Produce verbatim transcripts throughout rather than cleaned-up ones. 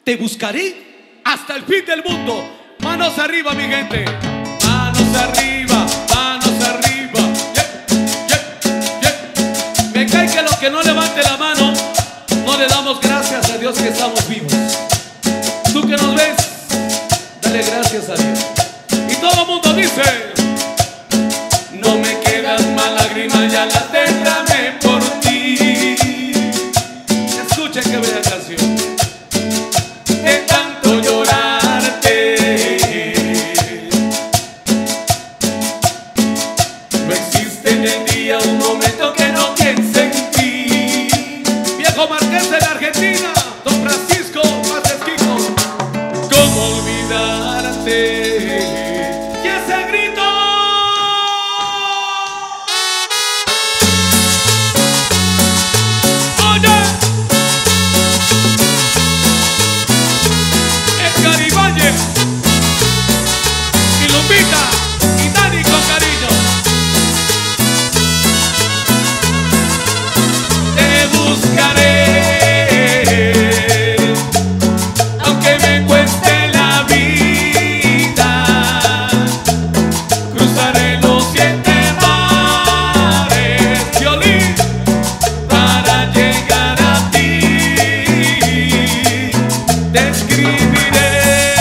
te buscaré hasta el fin del mundo. Manos arriba, mi gente. Manos arriba, manos arriba. Yeah, yeah, yeah. Me cae que los que no levante la mano, no le damos gracias a Dios que estamos vivos. Tú que nos ves, dale gracias a Dios. Y todo el mundo dice: no me quedan más lágrimas, ya las derramé por ti. Escuchen qué bella canción. De tanto llorarte, no existe en el día un momento que no piense en ti. Viejo Marqués de la Argentina, don Francisco Matesquico. ¿Cómo olvidarte? Y ese grito. Oye, Edgar Ibáñez y Lupita y Dani con cariño. Te buscaré, aunque me cueste la vida. Cruzaré los siete mares, violín, para llegar a ti. Te escribiré.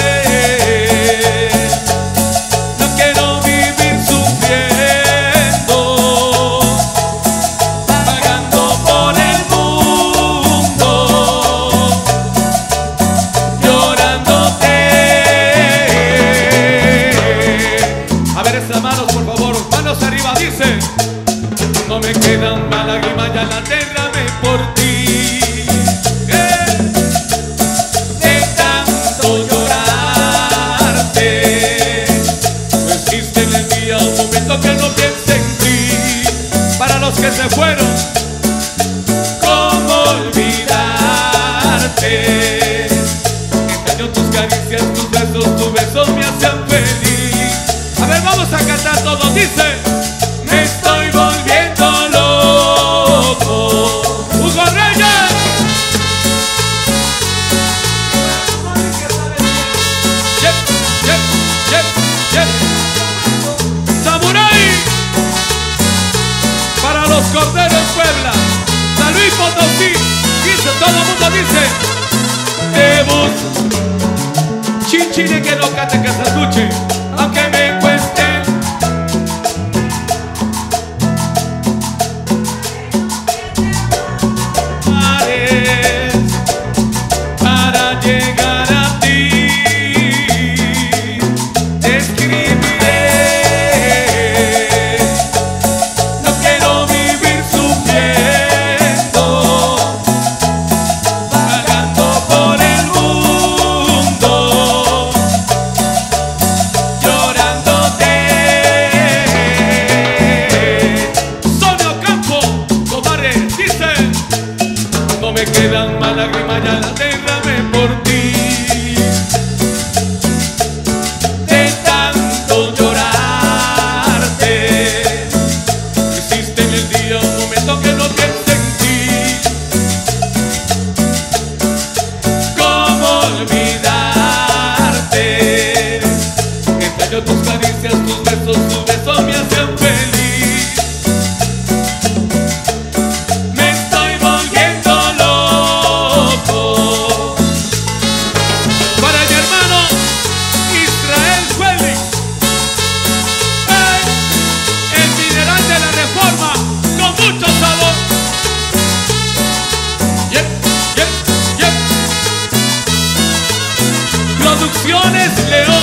No quiero vivir sufriendo, vagando por el mundo, llorándote. A ver esas manos, por favor, manos arriba, dice: no me quedan más lágrimas, ya las derramé por ti. Eh, De tanto llorarte, no existe en el día un momento que no piense en ti. Para los que se fueron, ¿cómo olvidarte? Extraño tus caricias, tus besos, tus besos me hacen feliz. A ver, vamos a cantar todos, dice: me estoy volviendo loco. Hugo Reyes. Yep, yep, yep, yep. Samurai. Para los Corderos Puebla, San Luis Potosí, dice, todo el mundo dice: te busco. Chinchine que no cante, que se escuche, aunque me cueste. Mares, para llegar a ti. Te escribiré. No quiero vivir sufriendo, vagando por el mundo, llorándote. Sonia Ocampo, compadre, dice: no me quedan más lágrimas, ya las derramé por ti. De tanto llorarte, no existe en el día un momento que no piense en ti. ¿Cómo olvidarte? Extraño tus caricias, tus besos, tus besos me hacen feliz. Me estoy volviendo loco. Para mi hermano Israel Félix, ¡eh! El mineral de la Reforma, con mucho sabor. Yep, yep, yep. Producciones León.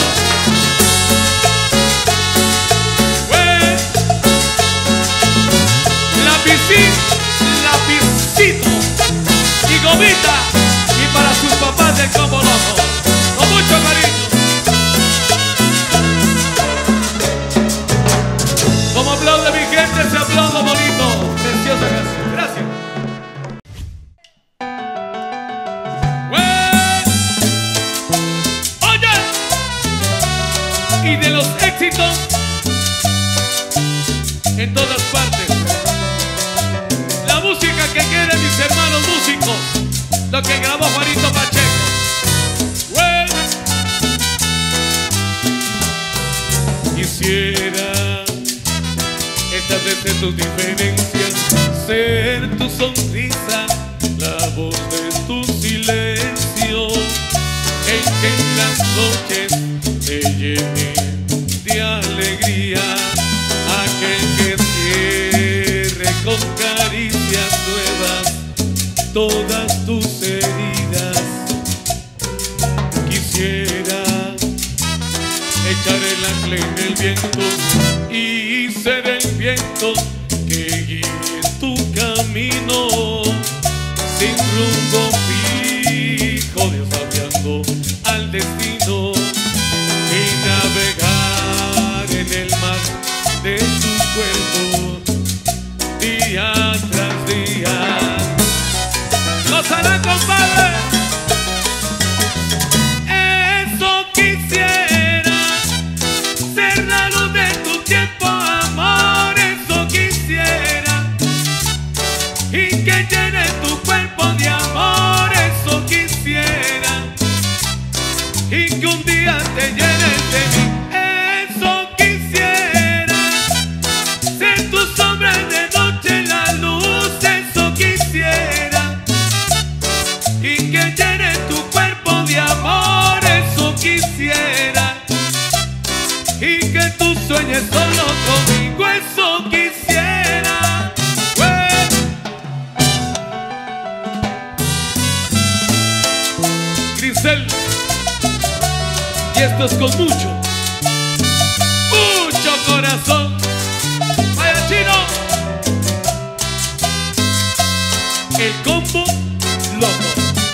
Güey. Lapicín, lapicito y gomita. Y para sus papás del Combo Loco, con mucho cariño. Como aplaude mi gente, se aplaude bonito. Preciosa canción. Gracias. Güey. Oye. Y de los éxitos en todas partes. La música que quieren mis hermanos músicos, lo que grabó Juanito Pacheco. tus diferencias, ser tu sonrisa, la voz de tu silencio, el que en las noches te llene de alegría, aquel que cierre con caricias nuevas todas tus heridas. Quisiera echar el ancla en el viento y ser el viento que guíe tu camino, sin rumbo fijo, desafiando al destino, y navegar en el mar de tu cuerpo día tras día. ¡Gozará, compadre! Eso quisiera, ser la luz de tu tiempo, amor. Eso quisiera, y que llene tu cuerpo de amor. Eso quisiera, y que un día te llenes de mí. Eso quisiera, ser tu sombra de noche, la luz. Eso quisiera, y que llene tu cuerpo de amor. Eso quisiera, y que tú sueñes solo conmigo. Eso quisiera. ¡Eh! Grisel, y esto es con mucho, mucho corazón. ¡Vaya, Chino! El combo loco.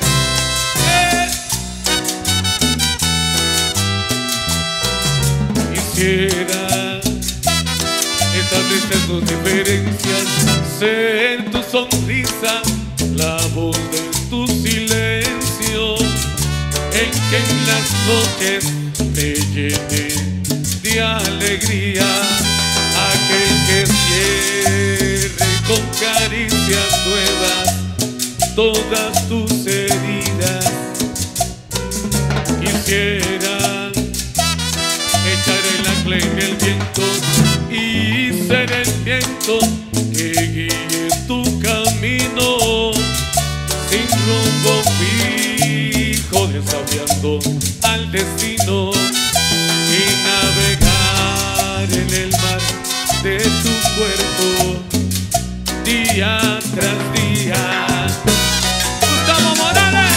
Quisiera establecer tus diferencias, ser tu sonrisa, la voz de tu silencio, el que en las noches te llene de alegría, aquel que cierre con caricias nuevas todas tus heridas. Quisiera echar el ancla en el viento y ser el viento que guíe tu camino, sin rumbo fijo, desafiando al destino, y navegar en el mar de tu cuerpo día tras día. Gustavo Morales.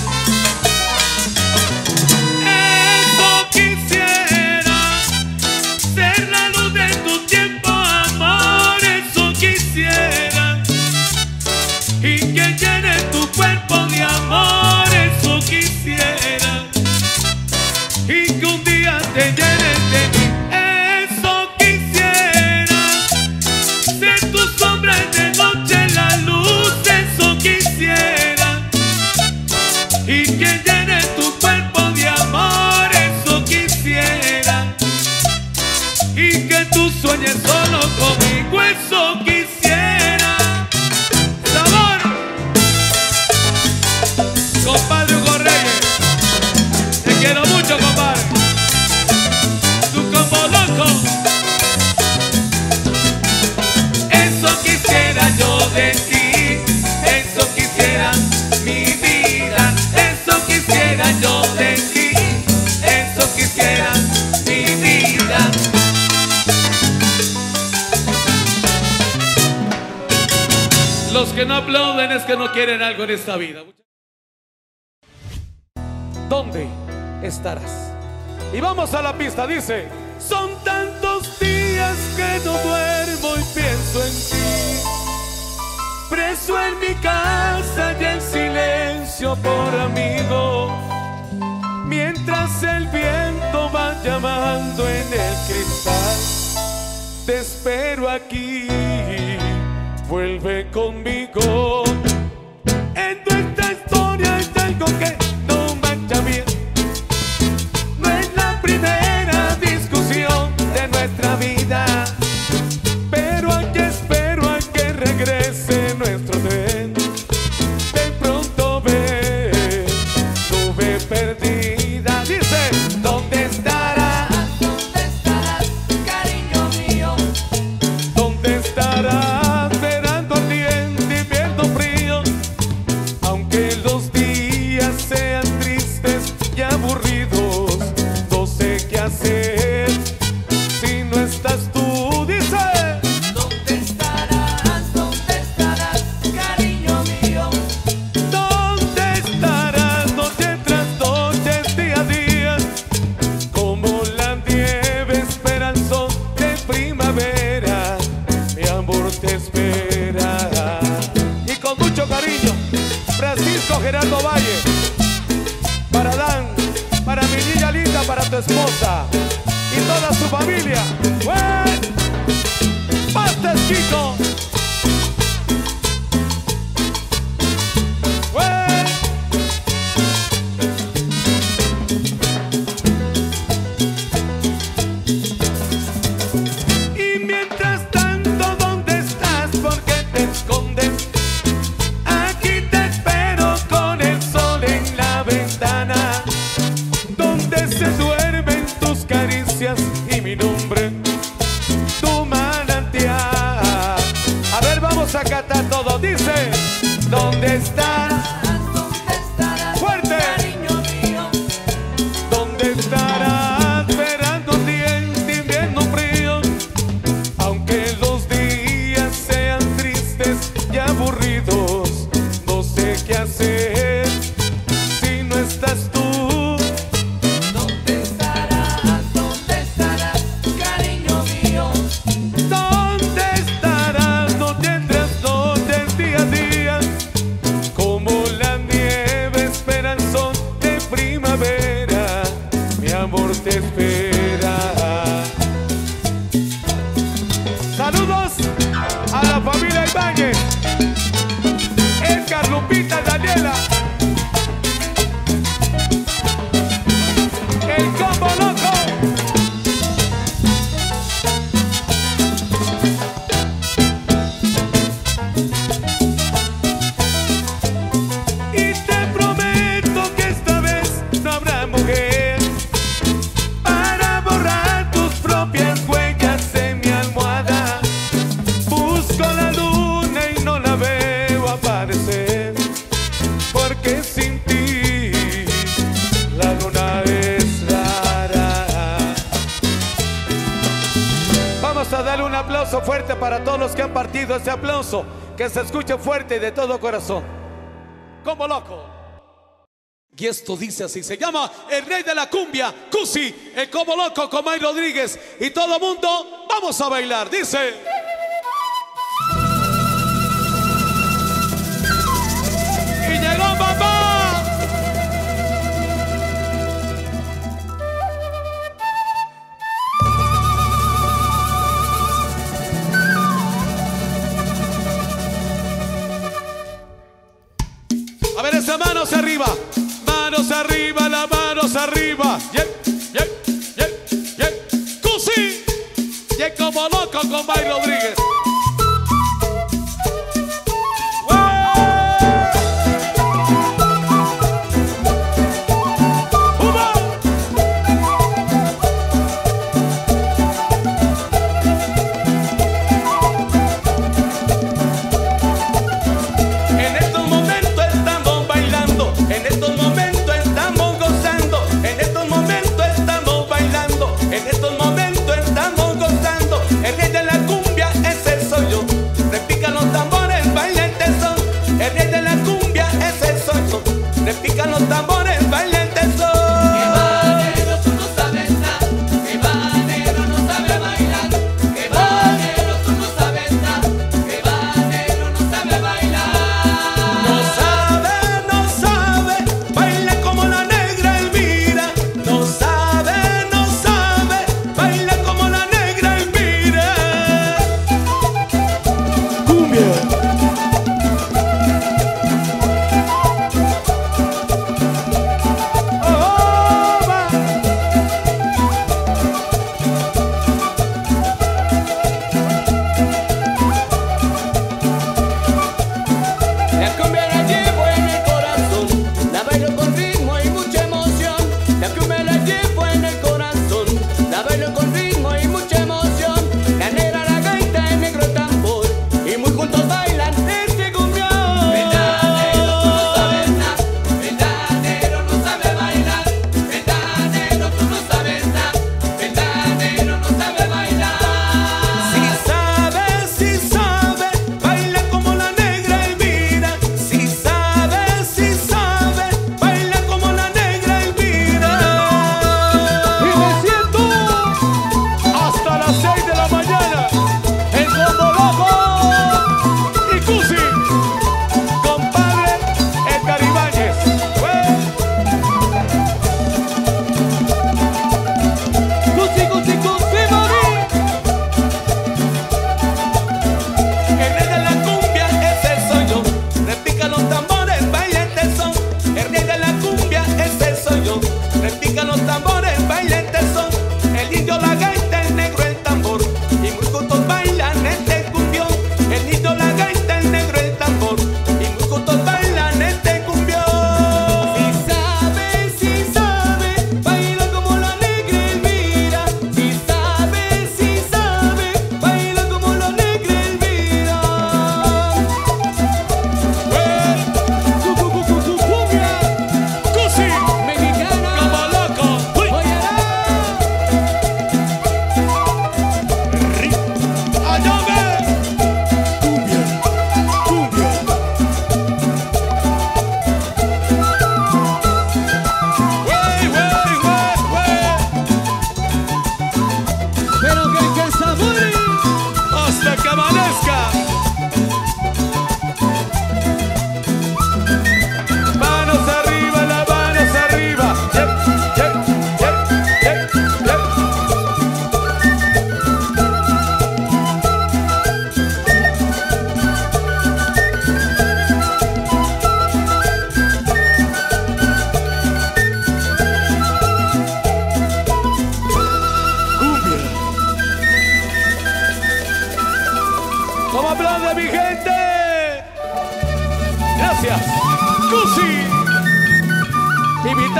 Y que llene tu cuerpo de amor. Eso quisiera, y que un día te llenes de mí. Eso quisiera, ser tu sombra de noche, la luz. Eso quisiera, y que llene tu cuerpo de amor. Eso quisiera, y que tú sueñes solo conmigo. Eso quisiera. Compadre Hugo Reyes, te quiero mucho, compadre. Tu combo loco. Eso quisiera yo de ti, eso quisiera mi vida. Eso quisiera yo de ti, eso quisiera mi vida. Los que no aplauden es que no quieren algo en esta vida. ¿Dónde estarás? Y vamos a la pista, dice: son tantos días que no duermo y pienso en ti, preso en mi casa y el silencio por amigo, mientras el viento va llamando en el cristal. Te espero aquí, vuelve conmigo. En nuestra historia hay algo que no marcha bien. No es la primera discusión de nuestra vida, pero aquí espero a que regrese nuestro tren. De pronto ve, nube perdida. Dice: ¿dónde estarás? ¿Dónde estarás, cariño mío? ¿Dónde estarás? tu esposa y toda su familia. ¡Buen! ¡Basta, chico! ¡Buen! Y mientras tanto, ¿dónde estás? ¿Por qué te escondes? Aquí te espero con el sol en la ventana, donde se duermen tus caricias y mi nombre, tu manantial. A ver, vamos a cantar todo. Dice, ¿dónde estás? ¿Dónde estarás, ¡fuerte! cariño mío? ¿Dónde estarás esperando un día en invierno frío? Aunque los días sean tristes y aburridos, no sé qué hacer si no estás tú. ¿Dónde estarás? ¿Dónde estarás, cariño mío? ¿Dónde estarás? No tendrás noches día a día, como la nieve espera el sol de primavera. Mi amor te espera. Saludos a la familia Ibáñez, Edgar, Lupita, Daniela, el combo loco. Y te prometo que esta vez no habrá mujer para borrar tus propias huellas en mi almohada. Busco la luna y no la veo aparecer, porque sin ti la luna es rara. Vamos a darle un aplauso fuerte para todos los que han partido. Ese aplauso que se escuche fuerte y de todo corazón. Como loco. Y esto dice así, se llama el rey de la cumbia, Cusi, el Como Loco con May Rodríguez. Y todo mundo, vamos a bailar. Dice. Y llegó papá. A ver, esas manos arriba, manos arriba, las manos arriba. Yeah, yeah, yeah, yeah. Cusi, y el Como Loco con May Rodríguez. En estos momentos estamos bailando, en estos momentos estamos gozando, en estos momentos estamos bailando, en estos momentos estamos gozando. El rey de la cumbia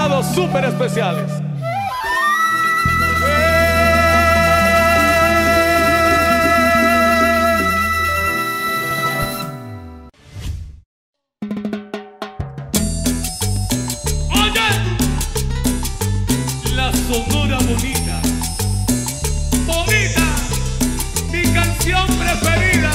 invitados súper especiales. Oye, la Sonora bonita, bonita, mi canción preferida.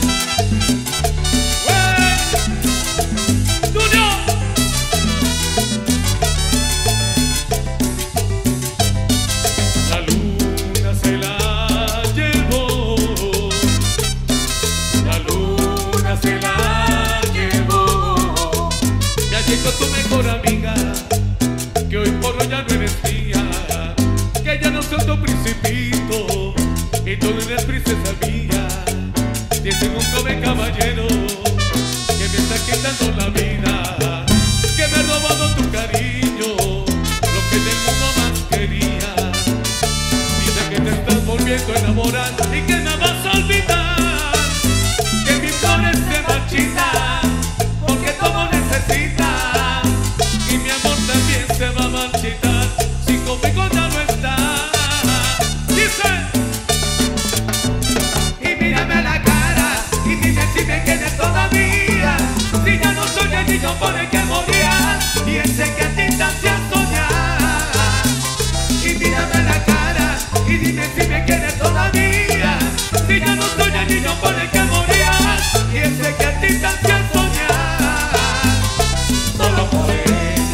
Tu mejor amiga, que hoy por hoy ya no eres mía, que ya no soy tu principito y tú no eres princesa mía. Dicen un joven caballero que me está quitando la vida, que me ha robado tu cariño, lo que del mundo más quería. Dice que te estás volviendo a enamorar y que me vas a olvidar, que mis flores se marchitan porque todo necesita. También se va a marchitar si conmigo ya no está. Dice, y mírame a la cara y dime si me quieres todavía, si ya no soy el niño por el que moría y ese que a ti te hacía soñar. Y mírame a la cara y dime si me quieres todavía, si ya no soy el niño por el que moría y ese que a ti te hacía soñar. Solo por él.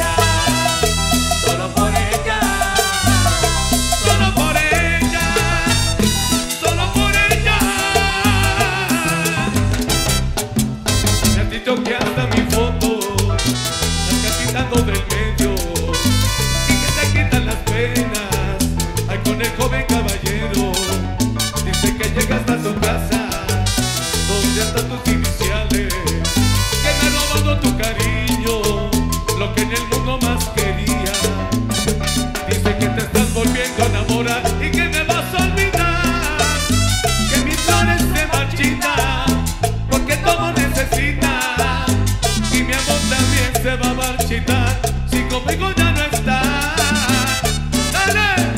Que hasta mi foto la está quitando del medio y que te quitan las penas. Ay, con el joven caballero dice que llega hasta su casa donde están tus iniciales, que me ha robado tu cariño, lo que en el mundo más quería. Dice que te estás volviendo a enamorar y que me vas a olvidar, que mis flores se marchitan porque todo necesita. Se va a marchitar si conmigo ya no está. ¡Dale!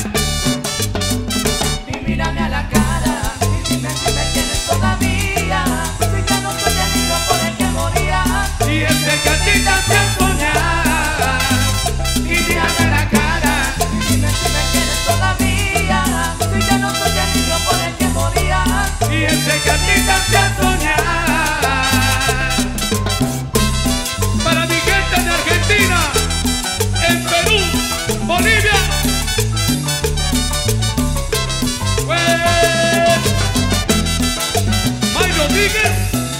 Y mírame a la cara y dime si me quieres todavía, si ya no soy el niño por el que moría y ese que a ti te hace soñar. Y mírame a la cara y dime si me quieres todavía, si ya no soy el niño por el que moría y ese que a ti te hace soñar. En Perú, Bolivia, pues, May Rodríguez.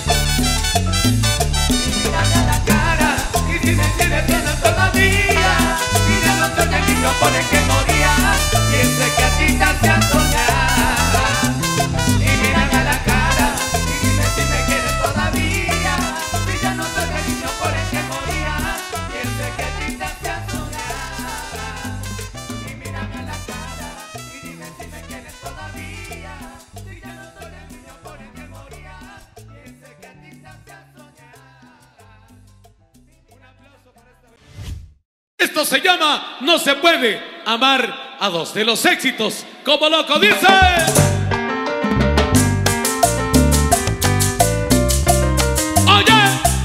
Mírame a la cara y dime si me tienes todavía, si ya no soy el niño por el que moría y ese que a ti te hacía soñar. Y mírame a la cara y dime si me quieres todavía, si ya no soy el niño por el que moría y ese que a ti te hacía soñar. Y mírame a la cara y dime si me quieres todavía, si ya no soy el niño por el que moría y ese que a ti te hacía soñar. Un aplauso para esta vez. Esto se llama No se puede amar a dos, de los éxitos, como loco dice. Oye,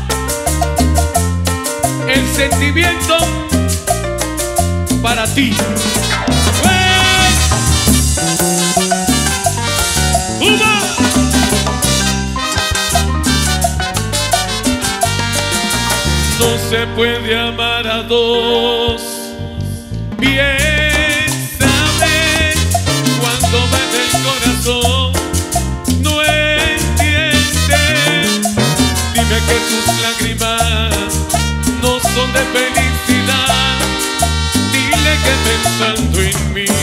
el sentimiento para ti. ¡Uva! No se puede amar a dos. Bien sabes cuando va el corazón. No entiendes. Dime que tus lágrimas no son de felicidad. Dile que pensando en mí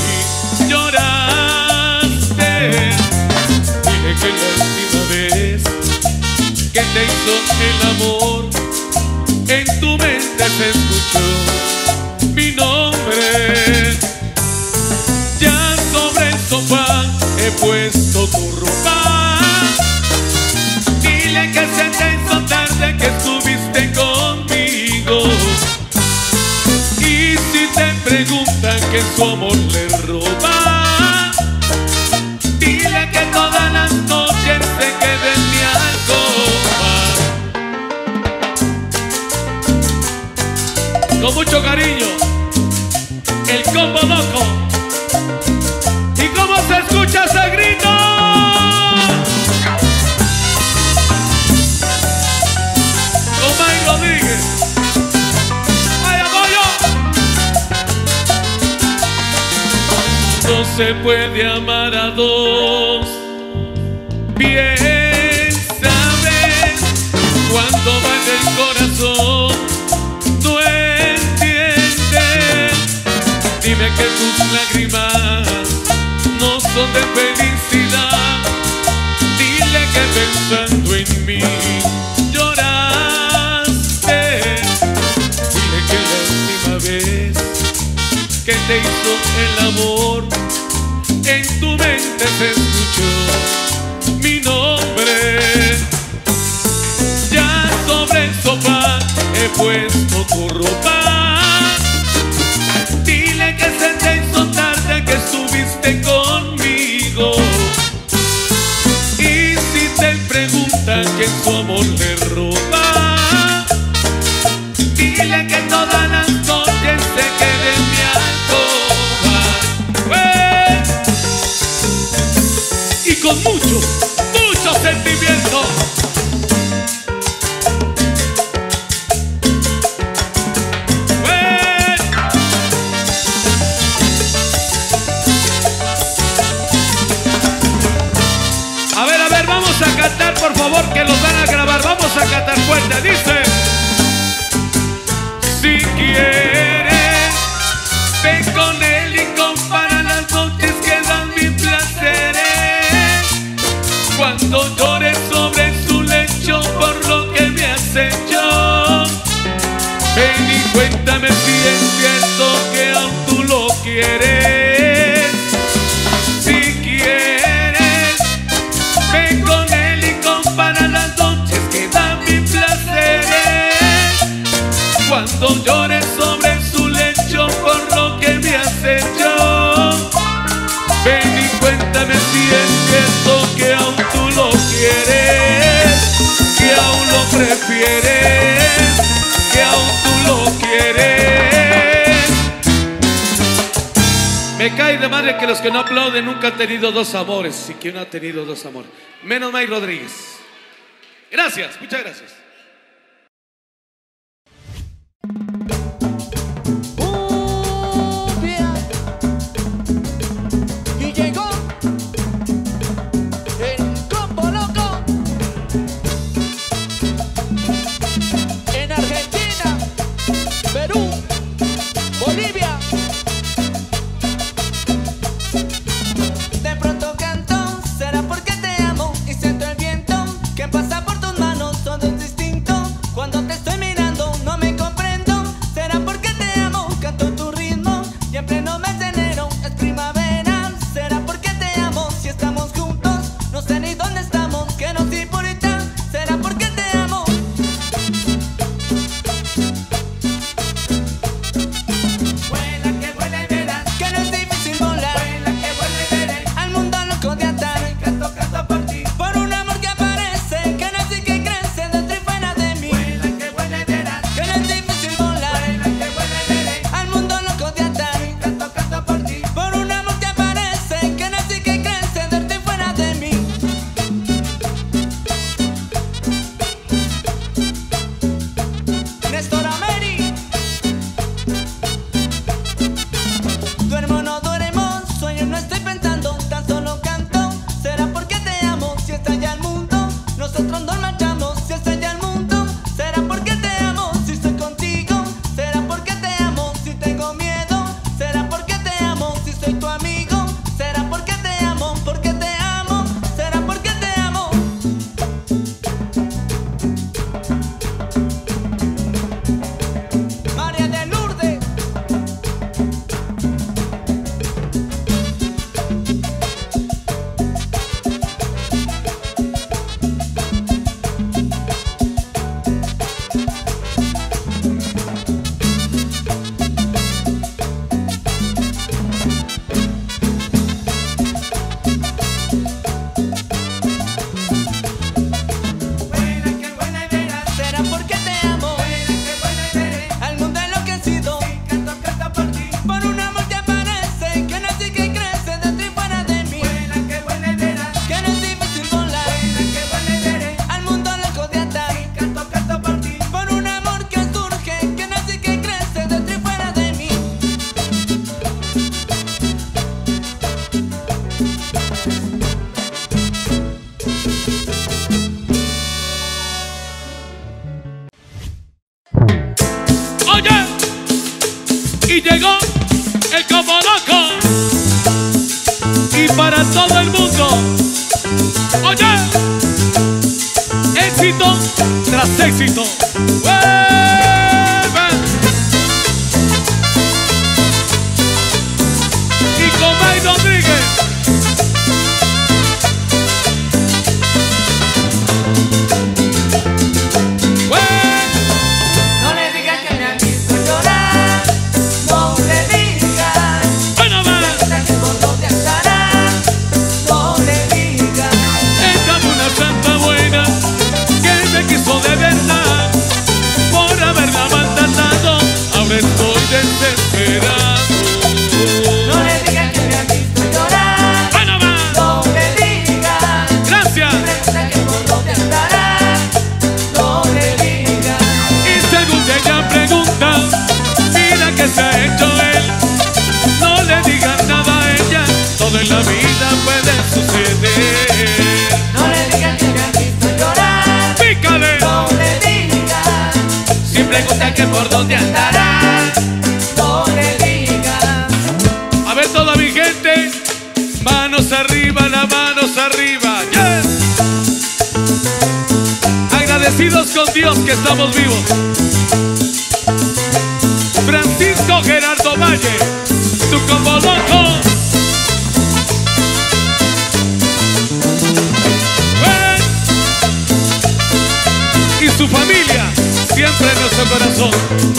lloraste. Dile que la última vez que te hizo el amor, en tu mente se escuchó mi nombre. Ya sobre el sofá he puesto tu ropa. Dile que se te hizo tarde, que estuviste conmigo. Y si que su amor le roba. Dile que todas las noches se quede en mi alcoba. Con mucho cariño, el combo loco. ¿Y cómo se escucha ese grito? Omar Rodríguez. ¡Vaya pollo! No se puede amar a dos. Bien sabes cuando va en el corazón. No entiendes. Dime que tus lágrimas no son de felicidad. Dile que pensando en mí lloraste. Dile que la última vez que te hizo el amor, en tu mente se escuchó mi nombre. Ya sobre el sofá he puesto tu ropa. Dile que se te hizo tarde, que estuviste conmigo. Y si te preguntan quién su amor le roba, dile que todas las noches se quede en mi alcoba. ¡Eh! Y con mucho, mucho sentimiento. Vamos a cantar, por favor, que los van a grabar. Vamos a cantar fuerte, dice: si quieres, ven con él y compara las noches que dan mis placeres. Cuando llores sobre su lecho por lo que me has hecho, ven y cuéntame si es cierto que aún tú lo quieres. Si quieres, ven con él y compara las noches que dan mis placeres. Cuando llores sobre su lecho por lo que me has hecho, ven y cuéntame si es cierto que aún tú lo quieres, que aún lo prefieres, que aún tú lo quieres. Me cae de madre que los que no aplauden nunca han tenido dos amores. Y que uno ha tenido dos amores. Menos May Rodríguez. Gracias, muchas gracias. Cumbia. Y llegó el combo loco. En Argentina, Perú, Bolivia. De pronto canto, será porque te amo y siento el viento que pasa por tus manos, todo es distinto. Y llegó el Combo Loco. Y para todo el mundo. Oye, éxito tras éxito. ¡Vuelve! Y con May Rodríguez. No le digas que me han visto llorar, no le digas. Bueno, va. Pregunta que por dónde andará, no le digas. Ella fue una santa buena que me quiso de verdad. Por haberla maltratado, ahora estoy desesperado. No le digas que me han visto llorar, Bueno, va. no le digas. Gracias. Pregunta que por dónde andará, no le digas. Y según ella pregunta, mira que se ha hecho él. No le digan nada a ella, todo en la vida puede suceder. No le digas que me han visto llorar, Pícale. no le digas. Si pregunta que por dónde andará. No le digas. A ver toda mi gente, manos arriba, las manos arriba. Yes. Agradecidos con Dios que estamos vivos. Francisco Gerardo Valle, tu Combo Loco. Ven. Y su familia, siempre en nuestro corazón.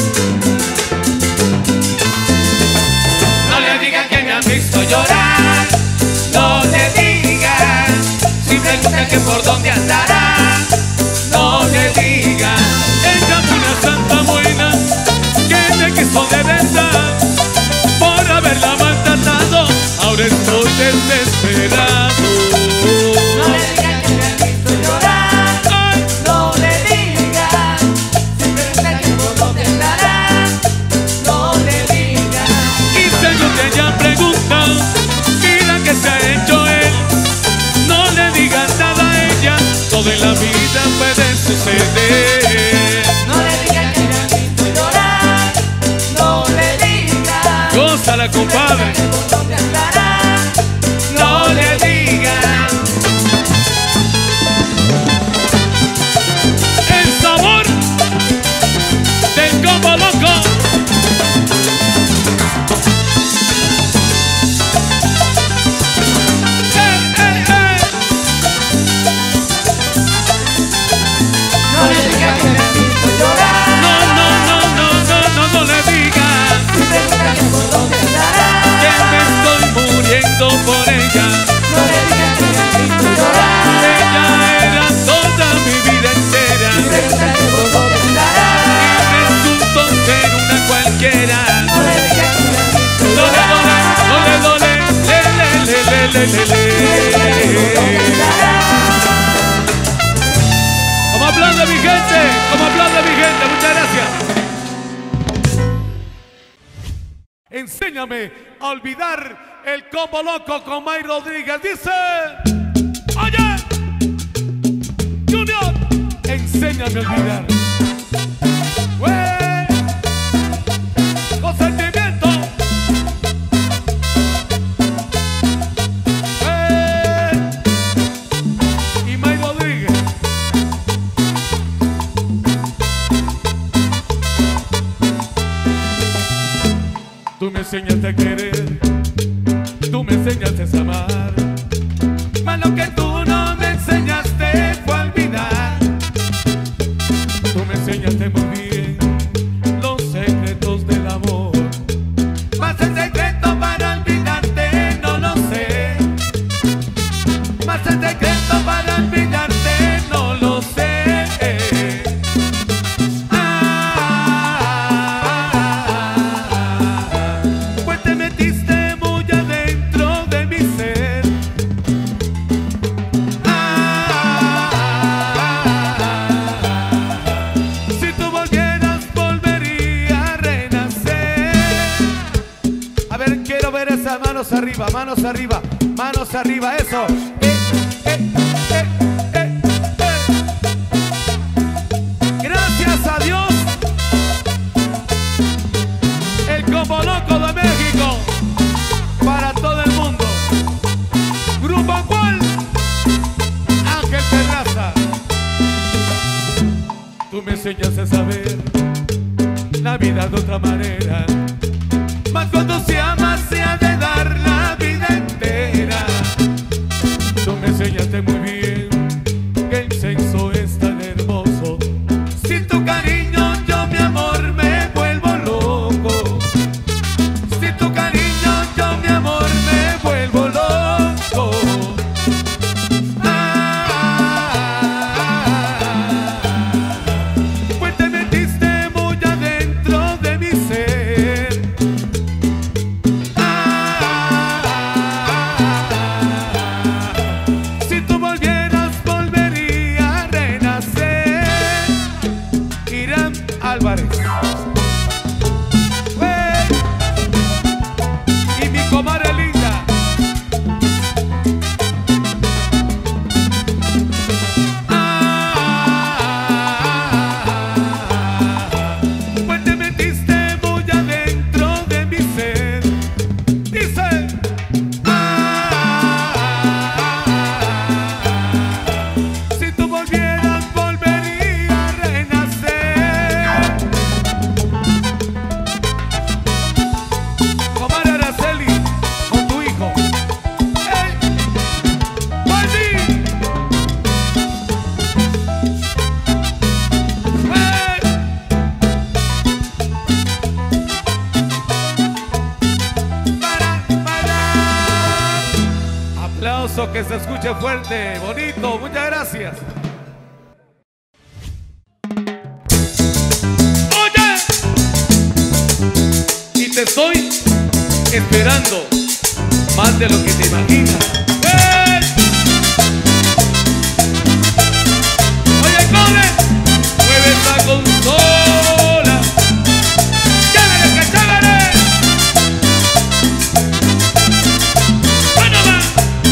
No le digas que me han visto llorar, no le digas. Si pregunta que por dónde andará, no le digas. Ella fue una santa buena que me quiso de verdad. Por haberla maltratado, ahora estoy desesperado. No le digas que me han visto llorar, Ay, no le digas. Si pregunta que por dónde andará, no le digas. y según ella pregunta, mira que se ha hecho él. No le digan nada a ella, todo en la vida puede suceder. No le digas que me han visto llorar, no le digas. Gózala, compadre. Que por dónde andará, no le digas. El sabor del Combo Loco. ¡Eh, eh, eh! No le digas que me han visto llorar. No, no, no, no, no, no, no le digas Si pregunta que por dónde andará, que me estoy muriendo por ella. no le digas que me han visto llorar. Ella era toda mi vida entera Si pregunta que por dónde andará, y resultó ser una cualquiera. no le digas que me han visto Dole, llorar. dole, dole, dole, le, le, le, le, le, le. Como aplaude mi gente, como aplaude mi gente, muchas gracias. Enséñame a olvidar el Combo Loco con May Rodríguez. Dice, oye, Junior, enséñame a olvidar. Güey, con sentimiento. Güey, y May Rodríguez. Tú me enseñaste a querer, tú me enseñaste a amar, mas lo que tú no me enseñaste fue a olvidar. Tú me enseñaste muy bien los secretos del amor, mas el secreto para olvidarte no lo sé. Mas el secreto para olvidarte no lo sé. Pues te metiste muy adentro de mi ser. Si tú volvieras, volvería a renacer. A ver, quiero ver esas manos arriba, manos arriba, manos arriba, eso. Eh, eh, eh, eh, eh. Gracias a Dios, el Combo enseñaste a saber la vida de otra manera. Mas cuando se ama se ha de dar la vida entera. Tú me enseñaste muy bien que el sexo es tan hermoso. Sin tu cariño yo mi amor me vuelvo loco. Sin tu cariño yo mi amor me vuelvo loco. Pues te metiste muy adentro de mi ser. Si tú volvieras volvería a renacer. Irán Álvarez. ¡Hey! Y mi comadre linda. Pues te metiste muy adentro de mi ser. Dice. Si tú volvieras volvería a renacer. Comadre Araceli, con tu hijo. ¡Ey! ¡Wendy! ¡Ey! Para, para. Aplauso que se escuche fuerte, bonito, muchas gracias. Oye, Y te estoy esperando más de lo que te imaginas. ¡Eh! Oye, Cole, mueve esta consola. ¡Chévere, que chévere! ¡Bueno, va!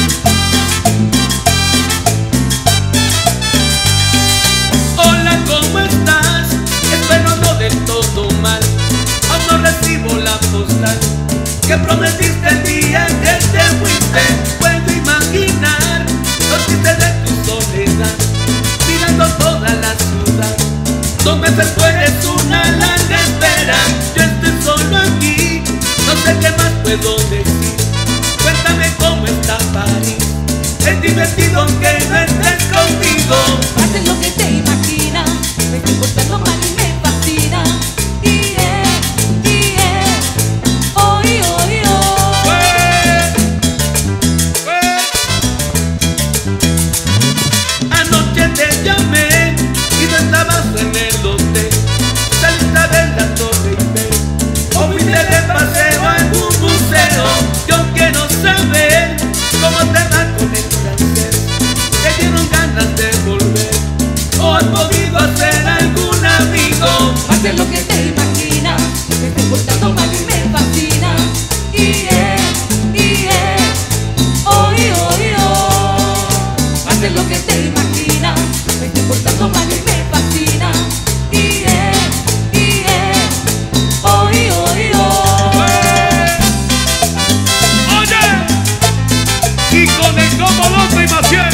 Hola, ¿cómo estás? Espero no del todo mal. Aún no recibo la postal que prometiste el día que te fuiste. Puedo imaginar los chistes de tu soledad, mirando toda la ciudad. Dos meses fueres una larga espera. Yo estoy solo aquí, no sé qué más puedo decir. Cuéntame cómo está París. Es divertido aunque no estés conmigo. Haces lo que te imaginas, me estoy portando mal y me fascina. Y es, y es, hoy, hoy, hoy. Fue, fue. Anoche te llamé y no estabas en el hotel. Saliste a ver la Torre Eiffel o fuiste de paseo a algún museo. Yo quiero saber cómo te va con el francés. ¿Te dieron ganas de volver o has podido hacer algún amigo? Haces lo que te imaginas, me estoy portando mal y me fascina. Y es, y es, hoy, hoy, hoy. Haces lo que te imaginas, me estoy portando mal y me fascina. Y es, y es, hoy, hoy, hoy. Oye, y con el combo loco y Maciel.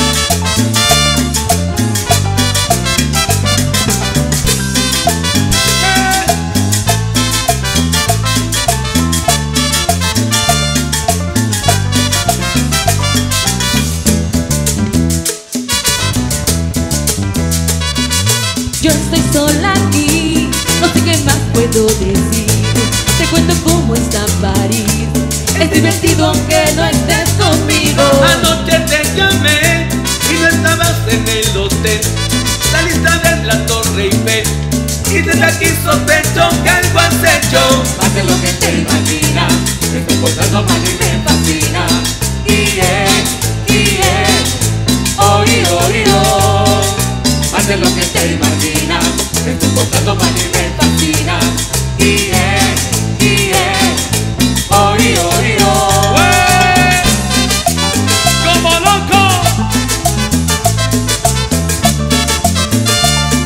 Yo estoy sola aquí, no sé qué más puedo decir. Te cuento cómo está París. Es divertido aunque no estés conmigo. Anoche te llamé y no estabas en el hotel. Saliste a ver la Torre Eiffel y desde aquí sospecho que algo has hecho. Haces lo que te imaginas, me estoy portando mal y me fascina. Y es, y es, hoy, hoy, hoy. Haces lo que te imaginas, me estoy portando mal y me fascina. Y es, y es, hoy, hoy, hoy. ¡Eh! ¡Como loco!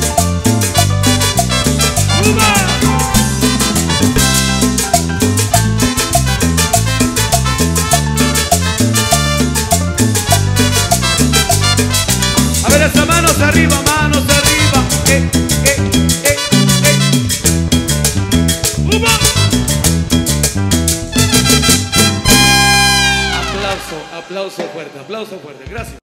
¡Uva! Aplauso fuerte, aplauso fuerte, gracias.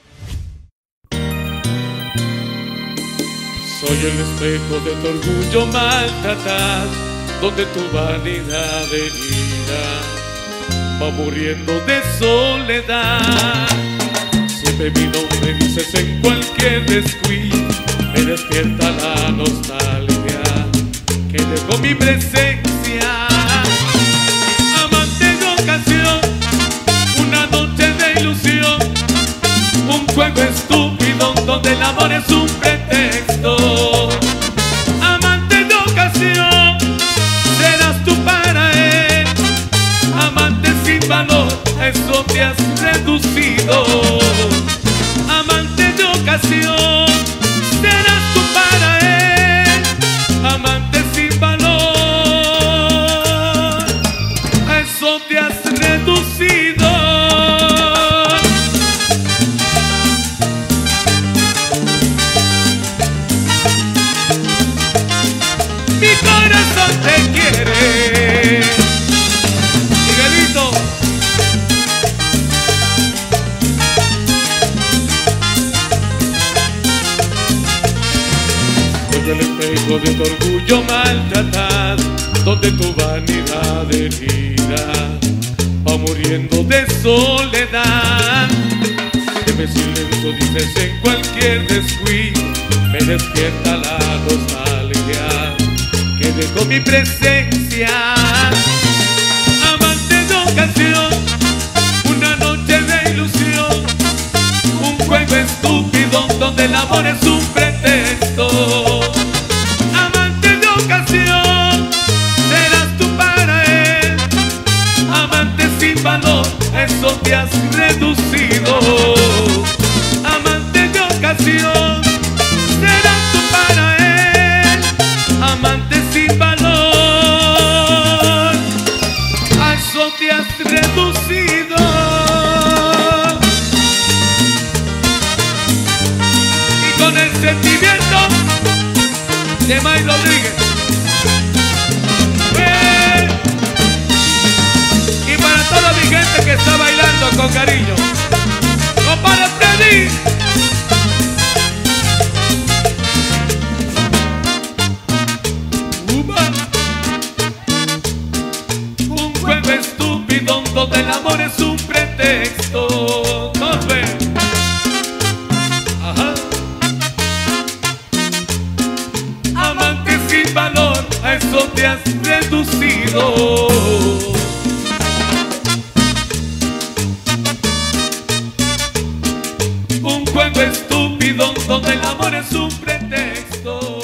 Soy el espejo de tu orgullo maltratado, donde tu vanidad herida va muriendo de soledad. Siempre mi nombre dices en cualquier descuido, me despierta la nostalgia que dejó mi presencia. Amante de ocasión, una noche de ilusión, un juego estúpido donde el amor es un pretexto. Amante de ocasión, serás tú para él. Amante sin valor, a eso te has reducido. Amante de ocasión, serás tú para él. Amante sin valor, a eso te has reducido. Mi corazón te quiere, Miguelito. Soy el espejo de tu orgullo maltratado, donde tu vanidad herida va muriendo de soledad. Que me silencio dices en cualquier descuido, me despierta la nostalgia que dejó mi presencia. Amante de ocasión, una noche de ilusión, un juego estúpido donde el amor es un pretexto. Amante de ocasión, serás tú para él. Amante sin valor, a eso te has reducido. Amante de ocasión, serás tú para él. Amante sin valor, a eso te has reducido. Y con el sentimiento de May Rodríguez, ¡eh! Y para toda mi gente que está bailando con cariño, compadre Freddy. Un juego estúpido donde el amor es un pretexto. No ve. Ajá. Amante sin valor, a eso te has reducido. Un juego estúpido donde el amor es un pretexto.